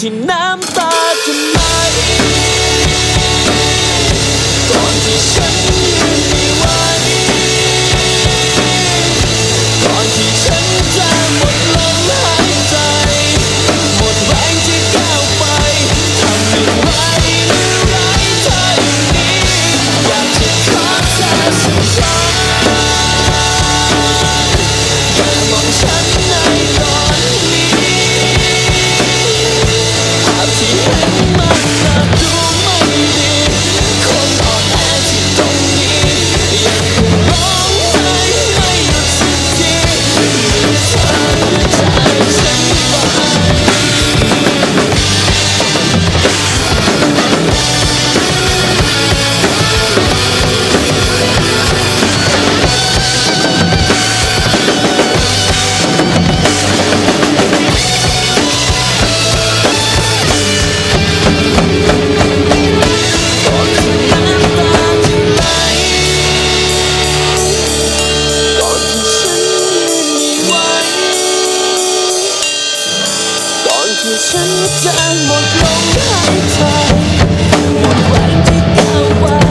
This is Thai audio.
ที่น้ำตาจะไหลก่อนที่ฉันยืนไม่ไหวก่อนที่ฉันจะหมดลมหายใจหมดแรงที่ก้าวไปทำอย่างไรเมื่อไรเธออย่างนี้อยากจะขอเธอสักครั้งอย่ามองฉันในตอนนี้ภาพที่เห็นมันน่าดูไม่ดีคนอ่อนแอที่ตรงนี้ยังคงร้องไห้ไม่หยุดสักทีเมื่อเธอจากฉันไปฉันจะหมดลมหายใจหมดแรงที่ก้าวไป